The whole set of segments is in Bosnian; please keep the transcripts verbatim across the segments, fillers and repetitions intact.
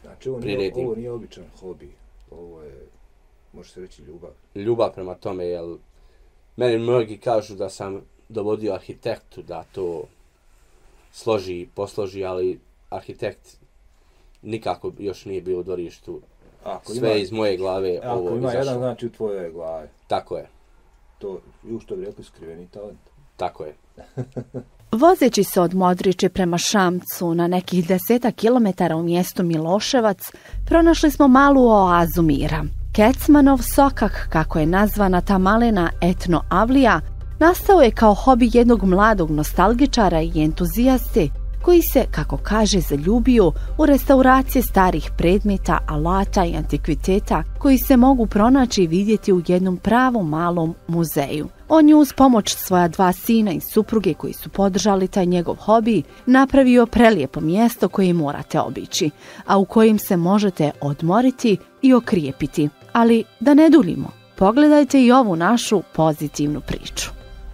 Znači, ovo nije, priredim. ovo nije običan hobi, ovo je, može se reći, ljubav. Ljubav prema tome, jer meni mnogi kažu da sam dovodio arhitektu da to složi, posloži, ali arhitekt nikako još nije bio u dvorištu. Ako Sve ima, iz moje glave ako ovo ima izašlo. jedan, znači u tvojoj glavi. Tako je, To, ju što bi rekli, skriveni talent. tako je. Vozeći se od Modriče prema Šamcu na nekih desetak kilometara u mjestu Miloševac, pronašli smo malu oazu mira. Kecmanov sokak, kako je nazvana ta malena etno avlija, nastao je kao hobi jednog mladog nostalgičara i entuzijaste koji se, kako kaže, zaljubio u restauracije starih predmeta, alata i antikviteta koji se mogu pronaći i vidjeti u jednom pravom malom muzeju. On je uz pomoć svoja dva sina i supruge koji su podržali taj njegov hobi napravio prelijepo mjesto koje morate obići, a u kojem se možete odmoriti i okrijepiti. Ali da ne duljimo, pogledajte i ovu našu pozitivnu priču.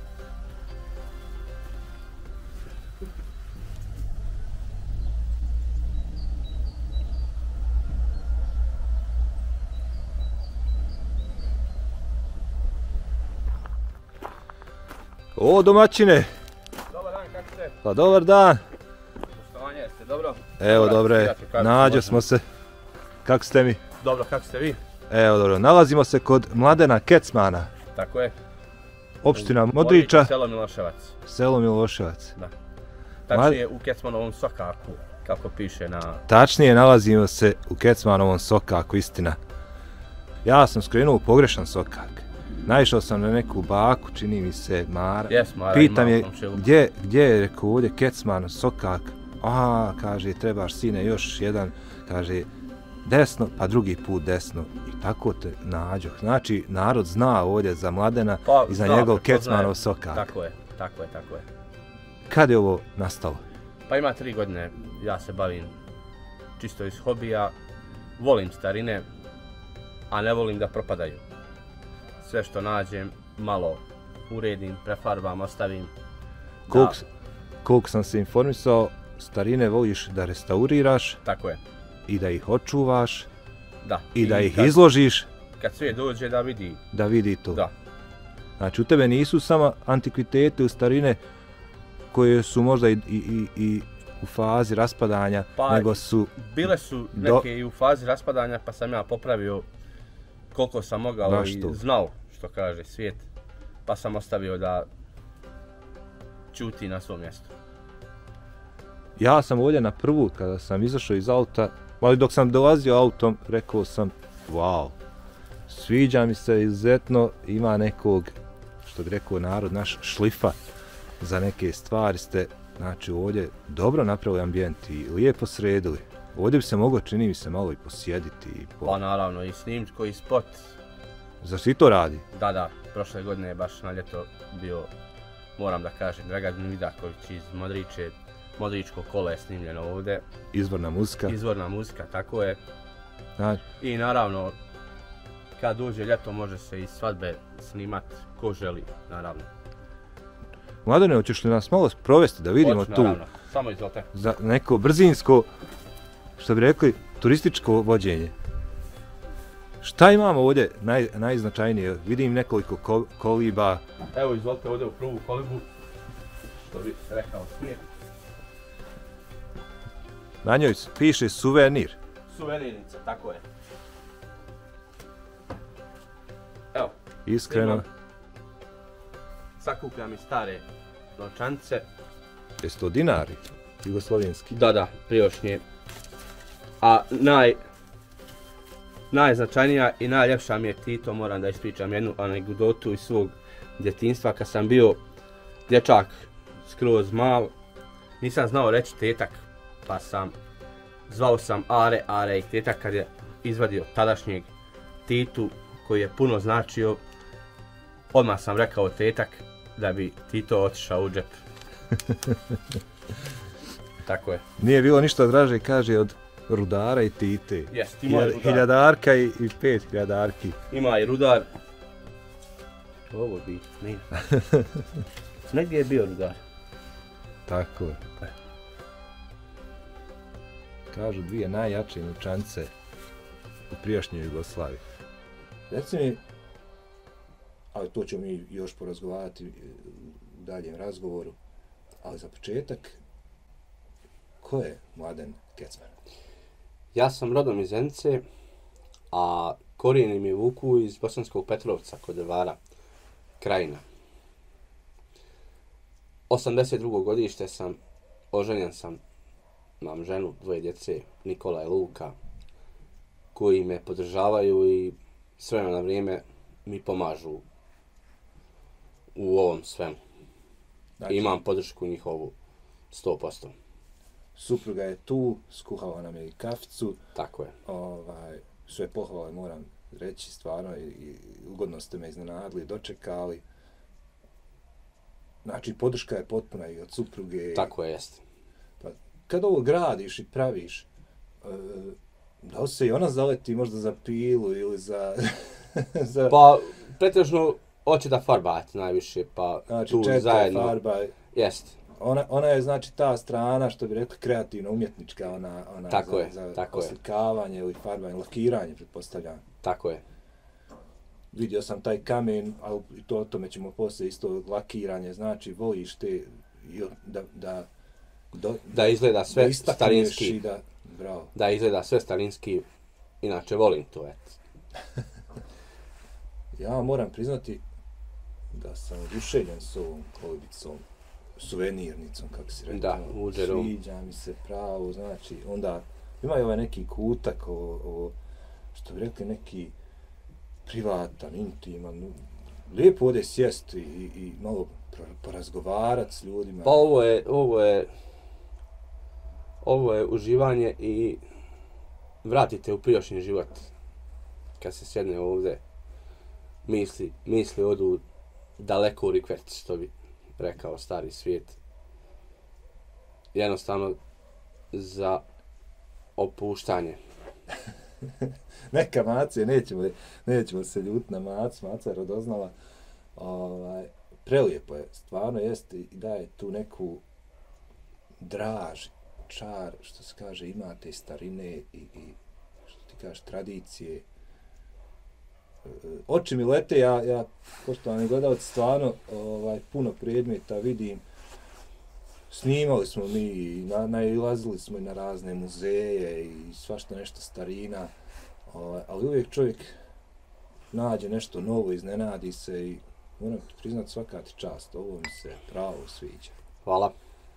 O, domaćine! Dobar dan, kako ste? Pa dobar dan! Poštovanje, ste dobro? Evo, dobre, nađo smo se. Kako ste mi? Dobro, kako ste vi? Evo, dobro, nalazimo se kod Mladena Kecmana, Tako je. opština Modriča, Selo Miloševac. selo Miloševac. Da. Tačnije u Kecmanovom sokaku, kako piše na... Tačnije, nalazimo se u Kecmanovom sokaku, istina. Ja sam skrenuo u pogrešan sokak. Naišao sam na neku baku, čini mi se, Mara. Jes, Mara, Pitam ima je, u komšiluku. gdje, gdje je, rekao, ovdje Kecman, sokak. A, kaže, trebaš sine još jedan, kaže, desno, pa drugi put desno. I tako te nađoh. Znači, narod zna ovdje za Mladena Pa, i za zna, njegov prepoznaje. Kecmanov sokak. Tako je, tako je, tako je. Kad je ovo nastalo? Pa ima tri godine, ja se bavim čisto iz hobija, volim starine, a ne volim da propadaju. Sve što nađem, malo uredim, prefarbam, ostavim. Koliko, Da, koliko sam se informisao, starine voliš da restauriraš tako je, i da ih očuvaš da. i da ih kad, izložiš Kad sve dođe da vidi, da vidi to. da. Znači u tebe nisu samo antikvitete u starine koje su možda i, i, i, i u fazi raspadanja, Pa, nego su... Bile su Do- neke i u fazi raspadanja, pa sam ja popravio koliko sam mogao Baš i to. znao što kaže svijet, pa sam ostavio da ćuti na svom mjestu. Ja sam ovdje na prvu, kada sam izašao iz auta, ali dok sam dolazio autom, rekao sam, wow, sviđa mi se izuzetno, ima nekog, što bi rekao narod, naš šlifa za neke stvari ste, znači ovdje dobro napravili ambijent i lijepo sredili. Ovdje bi se moglo, čini mi se, malo i posjediti. I po... Pa naravno i snimčko i spot, Zar si to radi? da da, prošle godine je baš na ljeto bio, moram da kažem, Dragan Vidaković iz Modriče, Modričko kolo je snimljeno ovdje, Izvorna muzika. izvorna muzika, tako je. Znači, I naravno, kad dođe ljeto može se i svadbe snimat, ko želi, naravno. Mladene, hoćeš li nas malo provesti da vidimo Hoću, tu naravno. Samo izvolite. za neko brzinsko, što bi rekli, turističko vođenje? Šta imamo ovdje naj, najznačajnije? Vidim nekoliko ko, koliba. Evo izvolite ovdje u prvu kolibu, što bi rekao smije. Na njoj piše suvenir. Suvenirnica, tako je. Evo, Iskreno, imam- sakupljam i stare novčanice. jesu to dinari? Jugoslovenski. Da, da, prijošnje. A naj... Najznačajnija i najljepša mi je Tito, moram da ispričam jednu anegdotu iz svog djetinjstva. Kad sam bio dječak skroz mal, nisam znao reći tetak, pa sam zvao sam Are, Are i tetak kad je izvadio tadašnjeg Titu koji je puno značio, odmah sam rekao tetak da bi Tito otišao u džep. Tako je. Nije bilo ništa draže, kaže, od rudara i Tite. Jest, ima i Hilja- rudar. Hiljadarka i, i pet hiljadarki. Ima i rudar. Ovo bi, nije. Negdje je bio rudar. Tako je. kažu dvije najjače novčanice u prijašnjoj Jugoslaviji. Reci mi, ali to ćemo mi još porazgovarati u daljem razgovoru, ali za početak, ko je Mladen Kecman? Ja sam rodom iz Zenice, a korijeni mi vuku iz Bosanskog Petrovca kod Drvara, Krajina. osamdeset drugo godište sam, oženjen sam, imam ženu, dvoje djece, Nikola i Luka, koji me podržavaju i s vremena na vrijeme mi pomažu u ovom svemu. Znači, imam podršku njihovu sto posto. Supruga je tu, skuhala nam je i kaficu. Tako je. Ovaj, sve pohvale moram reći, stvarno, i, i ugodno ste me iznenadili, dočekali. Znači, podrška je potpuna i od supruge. Tako je, jeste. Pa, kad ovo gradiš i praviš, e, da li se i ona zaleti možda za pilu ili za... za... Pa, pretežno, hoće da farbati najviše, pa znači, tu četka, zajedno... farba. Jeste. Ona, ona je, znači, ta strana, što bi rekli, kreativno-umjetnička, ona, ona tako za, je, za tako oslikavanje ili farbanje, lakiranje, pretpostavljam. Tako je. Vidio sam taj kamen, ali to o tome ćemo poslije isto lakiranje, znači, voliš te, da, da, do, da izgleda sve da starinski. Da, bravo. Da izgleda sve starinski, inače volim to, eto. Ja moram priznati da sam oduševljen s ovom kolibicom, suvenirnicom, kako si rekao. Da, uđerom. Sviđa mi se pravo, znači, onda ima i ovaj neki kutak, o, o, što bi rekli, neki privatan, intiman, lijepo ovdje sjesti i, i malo porazgovarati s ljudima. Pa ovo je, ovo je, ovo je uživanje i vratite u prijašnji život. Kad se sjedne ovdje, misli, misli odu daleko u rikverc, što bi rekao stari svijet. Jednostavno za opuštanje. Neka macija, nećemo, nećemo se ljuti na mac, maca je radoznala. Ovaj, prelijepo je, stvarno jeste i daje tu neku draž, čar, što se kaže, imate i starine i, i što ti kažeš, tradicije. Oči mi lete, ja, ja poštovani gledalci, stvarno ovaj, puno predmeta vidim. Snimali smo mi, na, nailazili smo i na razne muzeje i svašta nešto starina, ovaj, ali uvijek čovjek nađe nešto novo, iznenadi se i moram ti priznati svaka ti čast, ovo mi se pravo sviđa. Hvala.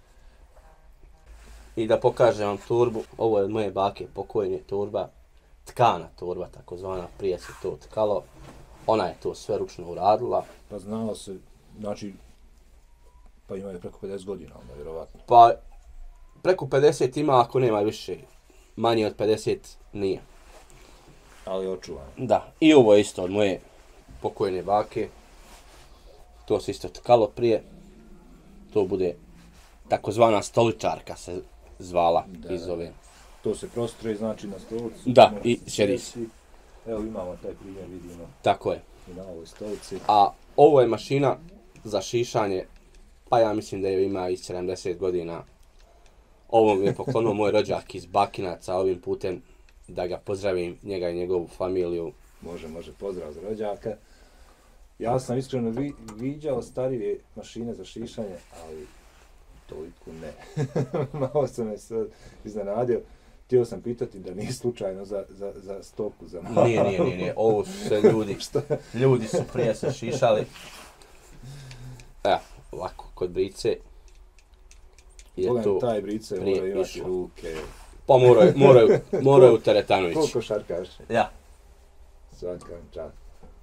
I da pokažem vam turbu, ovo je od moje bake pokojne turba, tkana turba, takozvana, prije se to tkalo, ona je to sve ručno uradila. Pa znalo se, znači, pa ima je preko pedeset godina, onda vjerovatno. Pa preko pedeset ima, ako nema više, manje od pedeset nije. Ali očuvano. Da, i ovo je isto od moje pokojne bake, to se isto tkalo prije, to bude takozvana stoličarka se zvala da, iz ove. To se prostroji znači na stolici. Da, i sjedi se. Evo imamo taj primjer, vidimo. Tako je. I na ovoj stolici. A ovo je mašina za šišanje, pa ja mislim da je ima i sedamdeset godina. Ovo mi je poklonio moj rođak iz Bakinaca, ovim putem da ga pozdravim, njega i njegovu familiju. Može, može, pozdrav za rođaka. Ja sam iskreno vi, viđao starije mašine za šišanje, ali toliko ne. Malo sam me sad iznenadio. Htio sam pitati da nije slučajno za, za, za stoku, za malo. Nije, nije, nije, nije. Ovo su sve ljudi. Ljudi su prije se šišali. Evo, ovako, kod brice. Je Pogledam, to taj brice mora imati išlo. ruke. Pa moraju, moraju, moraju teretanovići. Koliko šarkaš? Ja. Svaka čast.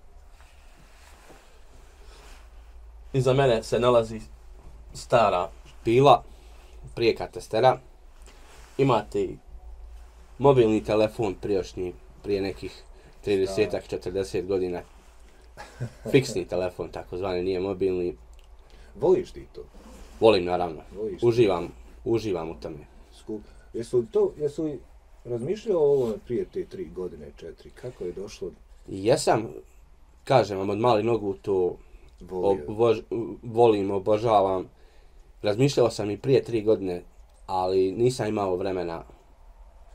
Iza mene se nalazi stara pila, prijeka testera. Imate i mobilni telefon prijašnji, prije nekih trideset do četrdeset godina. Fiksni telefon, takozvani, nije mobilni. Voliš ti to? Volim, naravno. Voliš uživam, uživam u tome. Skup. Jesu to, jesu li razmišljao o ovome prije te tri godine, četiri? Kako je došlo? Jesam, kažem vam, od mali nogu to ob, vož, volim, obožavam. Razmišljao sam i prije tri godine, ali nisam imao vremena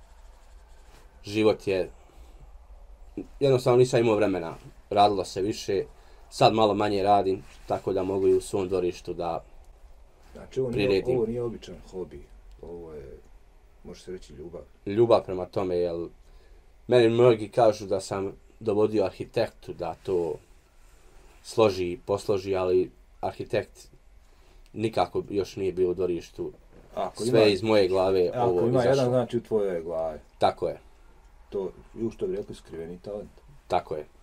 život je, jednostavno nisam imao vremena, radilo se više, sad malo manje radim, tako da mogu i u svom dvorištu da znači, ovo priredim. Nije, ovo nije običan hobi, ovo je, može se reći, ljubav. Ljubav prema tome, jer meni mnogi kažu da sam dovodio arhitektu da to složi i posloži, ali arhitekt nikako još nije bio u dvorištu. Ako sve ima, iz moje glave ako ovo ima izašlo. jedan, znači u tvojoj glavi. Tako je. To, ju što bi rekli, skriveni talent. Tako je.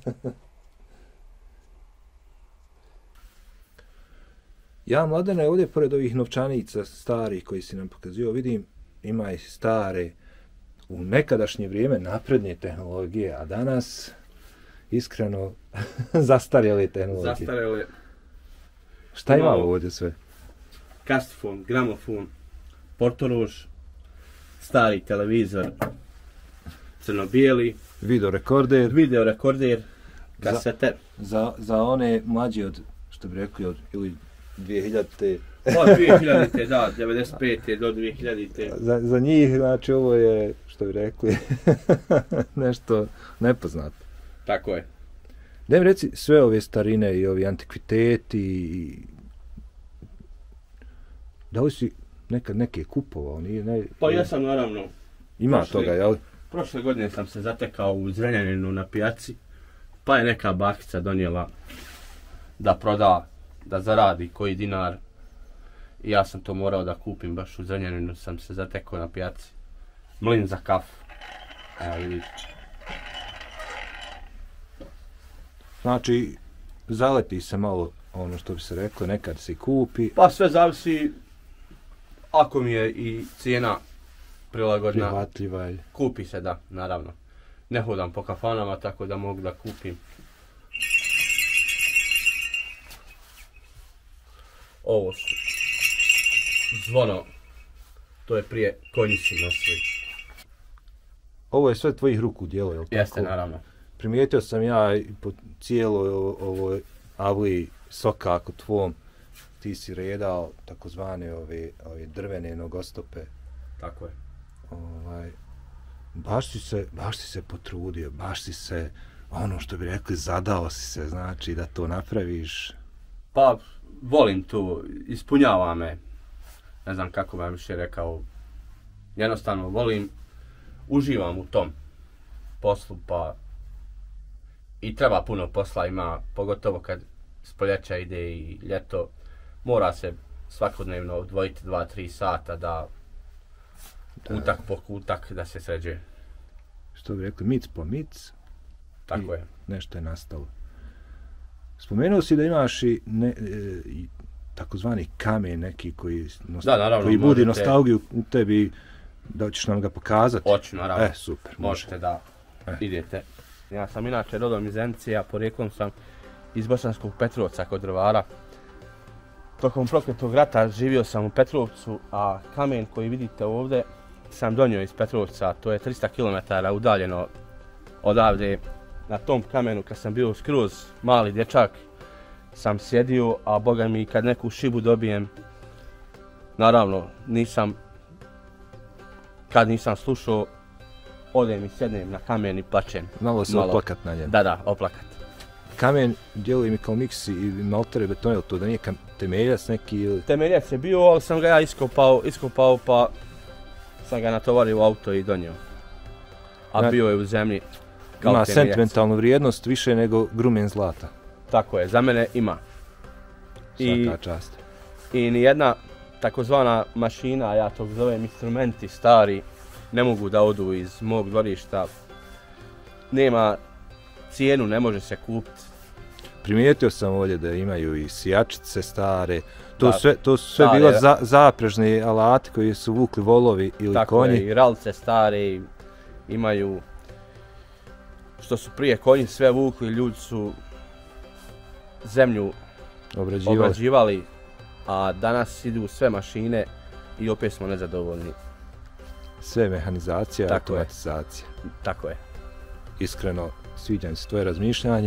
Ja, Mladene, ovdje pored ovih novčanica starih koji si nam pokazio, vidim, ima i stare, u nekadašnje vrijeme napredne tehnologije, a danas, iskreno, zastarjele tehnologije. Zastarjele. Šta imamo ovdje sve? Kastifon, gramofon, portorož, stari televizor, crno-bijeli, video rekorder, video rekorder, kasete. Za, za, za one mlađe od, što bi rekli, od ili dvije hiljadite. Od dvije hiljadite, da, devedeset pete do dvije hiljadite. Za, za njih, znači, ovo je, što bi rekli, nešto nepoznato. Tako je. Da mi reci, sve ove starine i ovi antikviteti i... Da li si nekad neke kupovao? Nije, ne, pa ja sam naravno. Ima prošle, toga, jel? Prošle godine sam se zatekao u Zrenjaninu na pijaci, pa je neka bakica donijela da proda, da zaradi koji dinar. I ja sam to morao da kupim, baš u Zrenjaninu sam se zatekao na pijaci. Mlin za kafu. Evo vidite. Znači, zaleti se malo, ono što bi se reklo, nekad se kupi. Pa sve zavisi, ako mi je i cijena prilagodna. Prihvatljiva. Kupi se, da, naravno. Ne hodam po kafanama, tako da mogu da kupim. Ovo su zvono, to je prije konji su nosili. Ovo je sve tvojih ruku djelo, je li tako? Jeste, naravno. Primijetio sam ja po cijeloj ovoj avliji soka ako tvom, ti si redao takozvane ove, ove drvene nogostope. Tako je. Ovaj, baš si se, baš si se potrudio, baš si se, ono što bi rekli, zadao si se, znači da to napraviš. Pa, volim to, ispunjava me, ne znam kako vam više rekao, jednostavno volim, uživam u tom poslu, pa i treba puno posla, ima, pogotovo kad s proljeća ide i ljeto, mora se svakodnevno odvojiti dva tri sata da kutak po kutak da se sređuje. Što bi rekli, mic po mic. Tako je. Nešto je nastalo. Spomenuo si da imaš i, ne, e, i takozvani kamen neki koji, nost, da, naravno, koji budi možete, nostalgiju u tebi, da ćeš nam ga pokazati. Hoću, naravno. E, super. Možete može. da e. idete. Ja sam inače rodom iz Zenice, a porijeklom sam iz Bosanskog Petrovca kod Drvara. Tokom prokletog rata živio sam u Petrovcu, a kamen koji vidite ovdje sam donio iz Petrovca, to je tristo kilometara udaljeno odavde. Na tom kamenu kad sam bio skroz mali dječak sam sjedio, a boga mi kad neku šibu dobijem, naravno nisam, kad nisam slušao, odem i sjednem na kamen i plačem. Malo se oplakat na njem. Da, da, oplakat. Kamen djeluje mi kao miks i maltere betona, to da nije temeljac neki ili... Temeljac je bio, ali sam ga ja iskopao, iskopao pa sam ga natovario u auto i donio. A na, bio je u zemlji kao ima temeljac. Sentimentalnu vrijednost više nego grumen zlata. Tako je, za mene ima. Svaka čast. I nijedna takozvana mašina, ja to zovem instrumenti stari, ne mogu da odu iz mog dvorišta. Nema cijenu, ne može se kupiti. Primijetio sam ovdje da imaju i sijačice stare, to, da, sve, to su sve bilo za, zaprežni alati koji su vukli volovi ili tako konji. Tako je, i ralce stare imaju, što su prije konji sve vukli, ljudi su zemlju obrađivali. obrađivali, a danas idu sve mašine i opet smo nezadovoljni. Sve mehanizacija, tako automatizacija. Je. Tako je. Iskreno, sviđa mi se tvoje razmišljanje.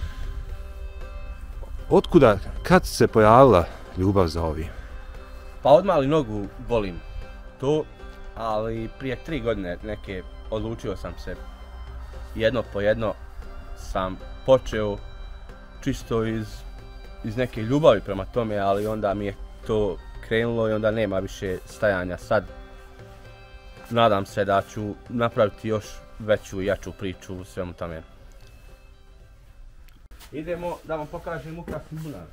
Otkuda, kad se pojavila ljubav za ovim? Pa od mali nogu volim to, ali prije tri godine neke odlučio sam se. Jedno po jedno sam počeo čisto iz, iz neke ljubavi prema tome, ali onda mi je to krenulo i onda nema više stajanja. Sad nadam se da ću napraviti još veću i jaču priču u svemu tome. Idemo da vam pokažem ukrasni bunar.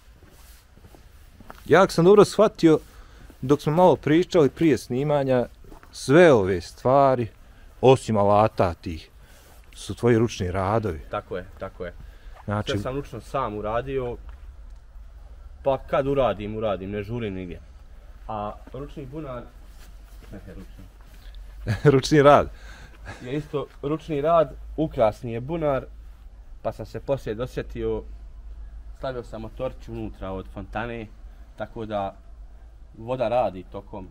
Ja sam dobro shvatio, dok smo malo pričali prije snimanja, sve ove stvari, osim alata tih, su tvoji ručni radovi. Tako je, tako je. Znači, Sve sam ručno sam uradio, pa kad uradim, uradim, ne žurim nigdje. A ručni bunar, ne ručni, ručni rad. je isto ručni rad, ukrasni je bunar, pa sam se poslije dosjetio, stavio sam motorčić unutra od fontane, tako da voda radi tokom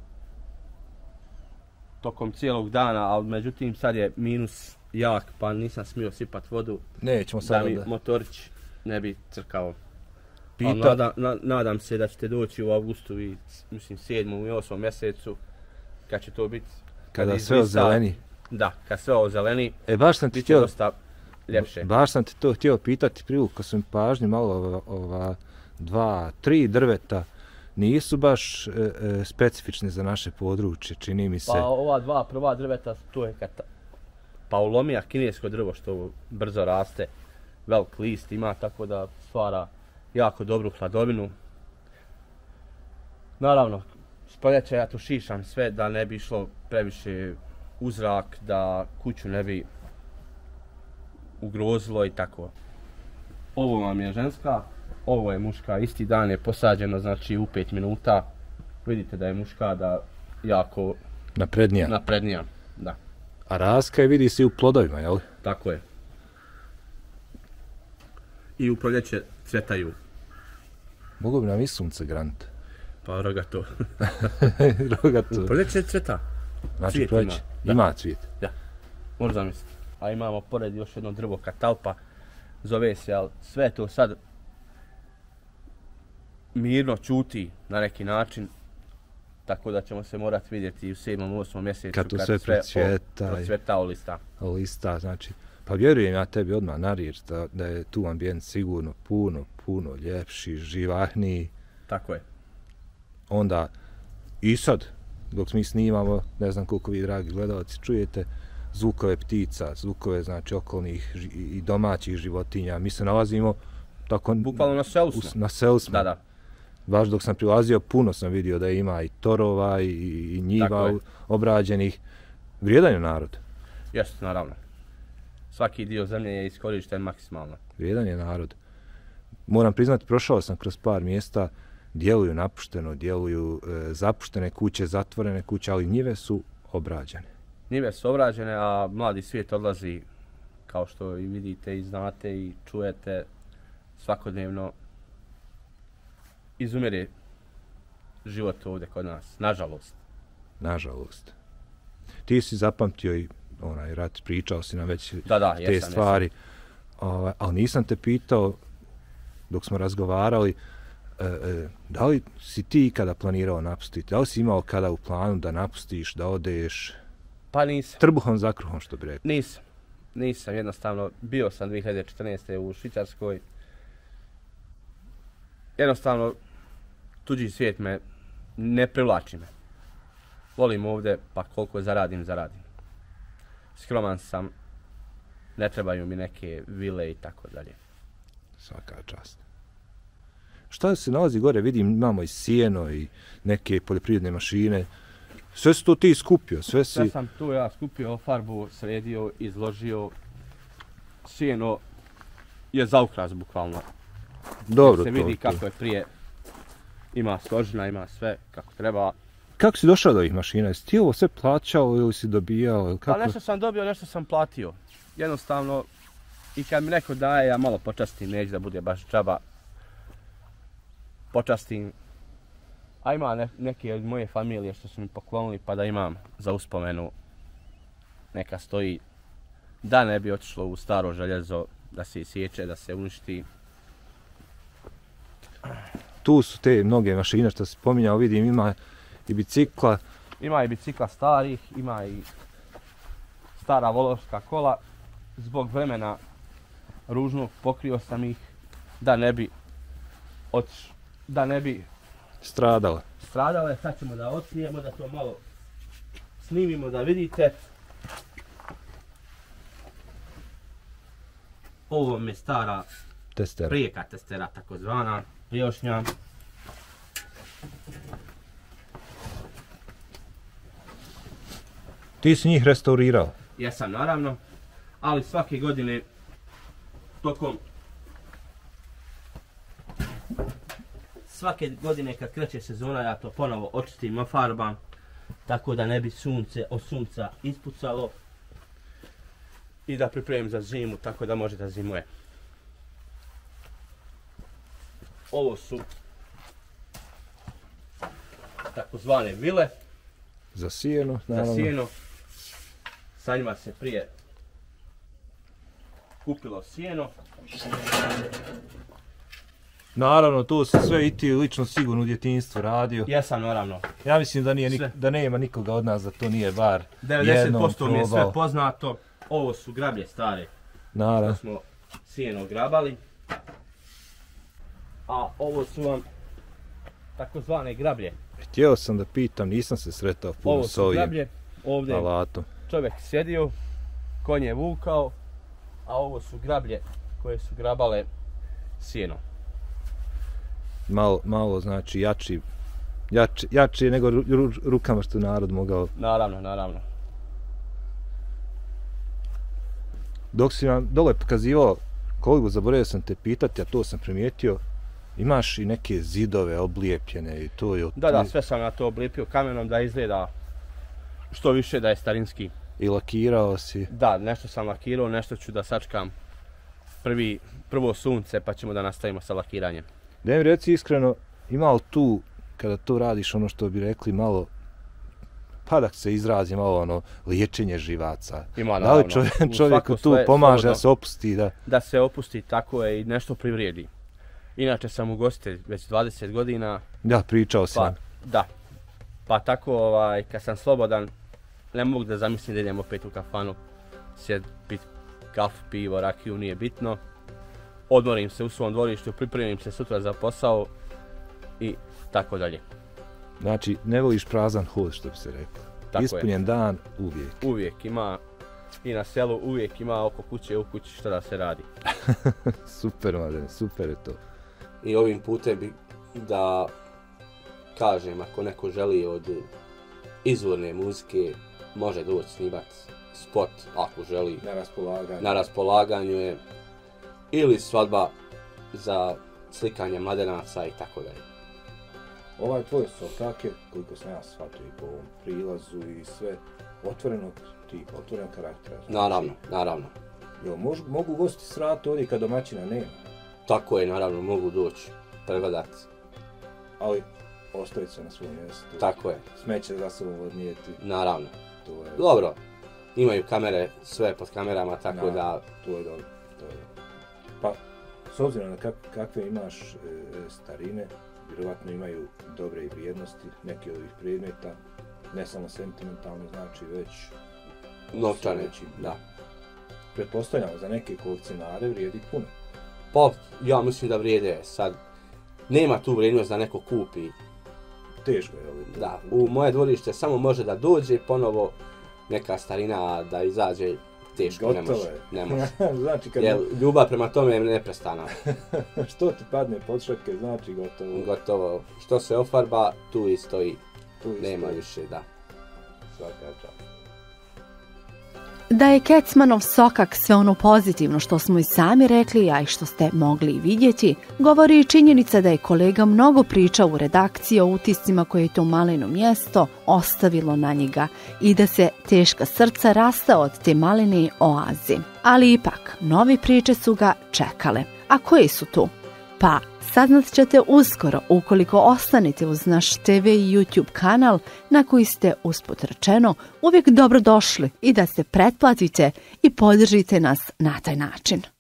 tokom cijelog dana, ali međutim sad je minus jak, pa nisam smio sipat vodu Nećemo da sad mi da... motorić ne bi crkao. Pita... Ali Nada, na, nadam se da ćete doći u avgustu i mislim sedmom i osmom mjesecu, kad će to biti. Kada kad sve ozeleni. Da, kad sve ozeleni, E, baš sam ti bit će htio... dosta ljepše. Baš sam ti to htio pitati, privukao sam pažnju malo ova, ova dva, tri drveta. Nisu baš e, e, specifični za naše područje, čini mi se. Pa ova dva prva drveta, to je kata... Paulomija, kinesko drvo što brzo raste, velik list ima, tako da stvara jako dobru hladovinu. Naravno, s proljeća ja tu šišam sve da ne bi išlo previše u zrak, da kuću ne bi ugrozilo i tako. Ovo vam je ženska, ovo je muška, isti dan je posađeno, znači u pet minuta. Vidite da je muška da jako Naprednija. naprednija, da. A raska je vidi se i u plodovima, jel? Tako je. I u proljeće cvjetaju. Mogu bi nam i sunce grant. Pa rogato. Rogato. U proljeće cvjeta. Znači cvijet proljeće. ima. Ima cvijet. Da. Možda misliti. A imamo pored još jedno drvo katalpa. Zove se, ali sve to sad mirno čuti na neki način. Tako da ćemo se morati vidjeti u sedmom, osmom mjesecu Kad to kad sve sve procvjeta. procvjeta lista. Lista, znači. Pa vjerujem ja tebi odmah na riječ da, da je tu ambijent sigurno puno, puno ljepši, živahniji. Tako je. Onda i sad, dok mi snimamo, ne znam koliko vi dragi gledalci čujete, zvukove ptica, zvukove znači okolnih ži- i domaćih životinja. Mi se nalazimo tako... Bukvalno na selu smo. u- Na selu smo. Da, da. Baš dok sam prilazio, puno sam vidio da ima i torova i, i njiva Tako je. obrađenih. Vrijedan je narod. Jeste, naravno. Svaki dio zemlje je iskorišten maksimalno. Vrijedan je narod. Moram priznati, prošao sam kroz par mjesta, djeluju napušteno, djeluju e, zapuštene kuće, zatvorene kuće, ali njive su obrađene. Njive su obrađene, a mladi svijet odlazi, kao što i vidite i znate i čujete svakodnevno. Izumire život ovdje kod nas, nažalost. Nažalost. Ti si zapamtio i onaj rat, pričao si nam već Da, da, te jesam, stvari. Ovaj, ali nisam te pitao, dok smo razgovarali, e, e, da li si ti ikada planirao napustiti? Da li si imao kada u planu da napustiš, da odeš Pa nisam, trbuhom za kruhom, što bi rekao? nisam. Nisam, jednostavno, bio sam dvije hiljade četrnaeste. u Švicarskoj. Jednostavno, tuđi svijet me ne privlači me. Volim ovdje, pa koliko zaradim, zaradim. Skroman sam, ne trebaju mi neke vile i tako dalje. Svaka čast. Šta se nalazi gore? Vidim, imamo i sjeno i neke poljoprivredne mašine. Sve si to ti skupio, sve si... Sve sam tu ja skupio, farbu sredio, izložio. Sjeno je za ukras bukvalno. Dobro, se to, vidi to. kako je prije. Ima složina, ima sve kako treba. Kako si došao do ovih mašina? Jesi ti ovo sve plaćao ili si dobijao? Ili kako? Pa nešto sam dobio, nešto sam platio. Jednostavno, i kad mi neko daje, ja malo počastim, neću da bude baš džaba. Počastim. A ima ne, neke od moje familije što su mi poklonili, pa da imam za uspomenu. Neka stoji, da ne bi otišlo u staro željezo, da se isječe, da se uništi. Tu su te mnoge mašine što si spominjao, vidim, ima i bicikla. Ima i bicikla starih, ima i stara volovska kola. Zbog vremena ružnog pokrio sam ih da ne bi otiš, da ne bi Stradala. stradale. Sad ćemo da otkrijemo, da to malo snimimo da vidite. Ovo mi je stara Testera. prijeka testera, takozvana prijošnja. Ti si njih restaurirao. Jesam naravno, ali svake godine tokom svake godine kad kreće sezona ja to ponovo očistim, ofarbam, tako da ne bi sunce od sunca ispucalo i da pripremim za zimu, tako da može da zimuje. Ovo su takozvane vile Za sijeno, za naravno. sjeno. Sa njima se prije kupilo sjeno. Naravno, to se sve i ti lično sigurno u djetinjstvu radio. Jesam naravno. Ja mislim da, nije, nik- Sve. da nema nikoga od nas da to nije bar devedeset jednom posto mi je sve probao. poznato. Ovo su grablje stare. Naravno. To smo sjeno grabali. A ovo su vam takozvane grablje. Htio sam da pitam, nisam se sretao puno Ovo s su ovim grablje. Ovdje je alatom. čovjek sjedio, konj je vukao, a ovo su grablje koje su grabale sjeno. Malo, malo znači jači, jači, jači nego ru, ru, rukama što je narod mogao. Naravno, naravno. Dok si nam dole pokazivao, koliko zaboravio sam te pitati, a to sam primijetio, imaš i neke zidove oblijepljene i to je... od- Da, da, sve sam na to oblijepio kamenom da izgleda što više da je starinski. I lakirao si. Da, nešto sam lakirao, nešto ću da sačkam prvi, prvo sunce pa ćemo da nastavimo sa lakiranjem. Da mi reci iskreno, ima li tu, kada to radiš ono što bi rekli malo, pa da se izrazi malo ono, liječenje živaca. Ima, Da naravno. li čovjek, U čovjeku svako tu svoje- pomaže slobodno. da se opusti, da... Da se opusti, tako je, i nešto privrijedi. Inače sam ugostitelj već dvadeset godina, Ja, pričao si pa nam. da. Pa tako, ovaj, kad sam slobodan, ne mogu da zamislim da idem opet u kafanu, sjed, pit kafu, pivo, rakiju, nije bitno. Odmorim se u svom dvorištu, pripremim se sutra za posao i tako dalje. Znači, ne voliš prazan hod, što bi se rekao. Tako Ispunjen dan, uvijek. Uvijek ima, i na selu uvijek ima oko kuće, u kući što da se radi. Super, Mladene, super je to. I ovim putem bi da kažem, ako neko želi od izvorne muzike, može doći snimat spot, ako želi, Na raspolaganju. na raspolaganju je, ili svadba za slikanje mladenaca i tako dalje. Ovaj tvoj sokak je, koliko sam ja shvatio i po ovom prilazu i sve, otvorenog tipa, otvorenog karaktera. Znači, Naravno, naravno. Jel, mož, mogu gosti srati ovdje kad domaćina nema, Tako je, naravno, mogu doći, pregledati. ali ostaviti se na svom mjestu. Tako je, Smeće za sobom odnijeti, naravno. to je, Dobro, imaju kamere, sve pod kamerama, tako Da. da, to je dobro. To je dobro. Pa, s obzirom na kak, kakve imaš e, starine, vjerovatno imaju dobre i vrijednosti, neki od ovih predmeta, ne samo sentimentalno, znači već novčane, veći, da. Pretpostavljamo za neke kolekcionare vrijedi puno. Pa, ja mislim da vrijede sad. Nema tu vrijednost da neko kupi. Teško je ovo. Da, u moje dvorište samo može da dođe ponovo neka starina, a da izađe teško, ne Gotovo može. je. Ne može. Znači kad Jer ljubav prema tome je neprestana. što ti padne pod šake, znači gotovo. Gotovo. Što se ofarba, tu i stoji. Tu isto Nema je više, da. svaka čast. Da je Kecmanov sokak sve ono pozitivno što smo i sami rekli, a i što ste mogli i vidjeti, govori i činjenica da je kolega mnogo pričao u redakciji o utiscima koje je to maleno mjesto ostavilo na njega i da se teška srca rastao od te malene oaze. Ali ipak, novi priče su ga čekale. A koje su tu? Pa, saznat ćete uskoro ukoliko ostanete uz naš te ve i YouTube kanal na koji ste, usput rečeno, uvijek dobro došli i da se pretplatite i podržite nas na taj način.